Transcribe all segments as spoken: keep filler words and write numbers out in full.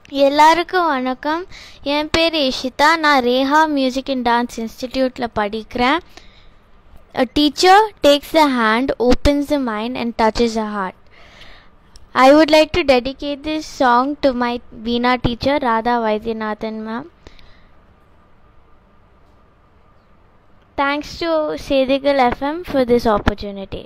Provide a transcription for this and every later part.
எல்லாருக்கும் வணக்கம். என் பேர் Ishitha. நான் ரேஹா மியூசிக் அண்ட் டான்ஸ் இன்ஸ்டிடியூட்டில் படிக்கிறேன். A teacher takes the hand, opens the mind and touches the heart. I would like to dedicate this song to my Veena teacher, Radha Vaidyanathan ma'am. Thanks to Sedigal F M for this opportunity.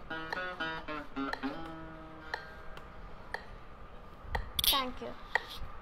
Thank you.